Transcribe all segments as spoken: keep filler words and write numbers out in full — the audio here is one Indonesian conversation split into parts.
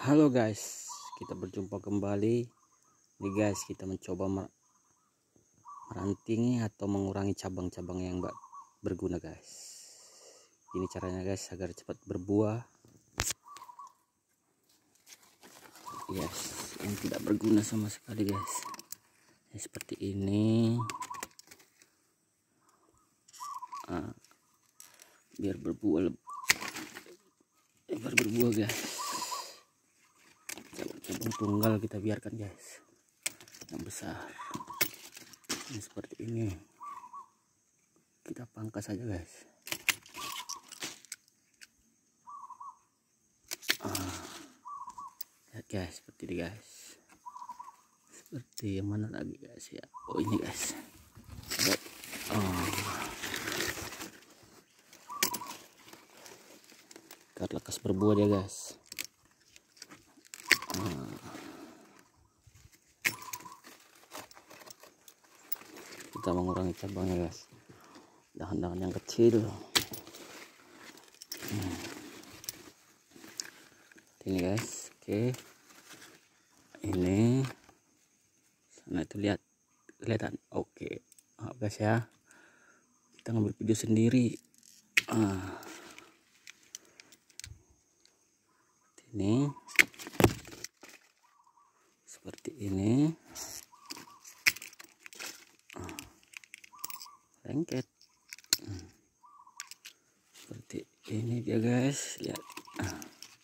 Halo guys, kita berjumpa kembali. Nih guys, kita mencoba meranting atau mengurangi cabang-cabang yang gak berguna guys. Ini caranya guys agar cepat berbuah. Yes, yang tidak berguna sama sekali guys. Ya, seperti ini. Ah, biar berbuah lebih, biar berbuah guys. Cabang tunggal kita biarkan guys, yang besar ini seperti ini kita pangkas saja guys. Ah, lihat guys, seperti ini guys, seperti yang mana lagi guys ya. Oh ini guys, lihat. Oh, agar lekas berbuah dia guys. Ah, kita mengurangi cabangnya guys, dahan-dahan yang kecil. hmm. Ini guys, oke, ini sana itu lihat, kelihatan. Oke, maaf guys ya, kita ngambil video sendiri. Ah, ini seperti ini. Ah, lengket. Hmm. Seperti ini dia guys, lihat. Ah.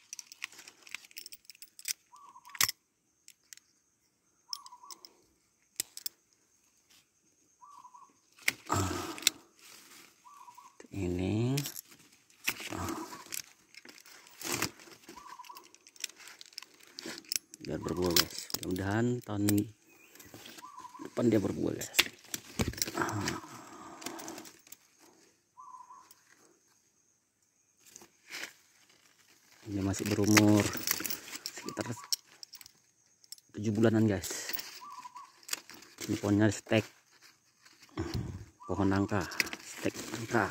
Ah. Ini. Ah. Biar berbuah guys, mudah-mudahan tahun depan dia berbuah guys. Ah. Ini masih berumur sekitar tujuh bulanan guys. Ini pohonnya stek, pohon nangka, stek nangka.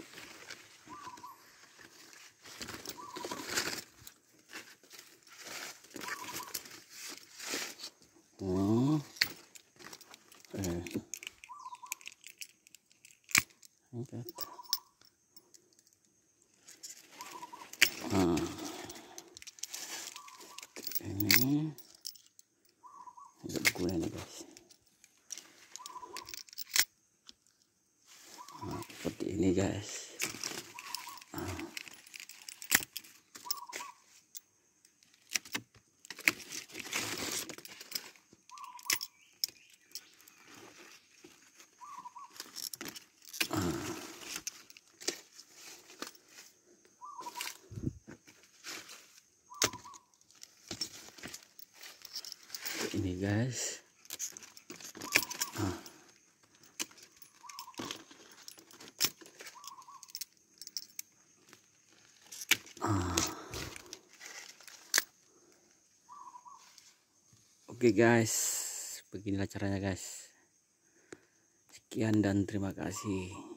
Hmm. Eh. Angkat. Ah. Ini nggak berguna nih guys. Nah, seperti ini guys. Ah. Ah. Ini guys. Ah. Ah. Oke guys, beginilah caranya guys. Sekian dan terima kasih.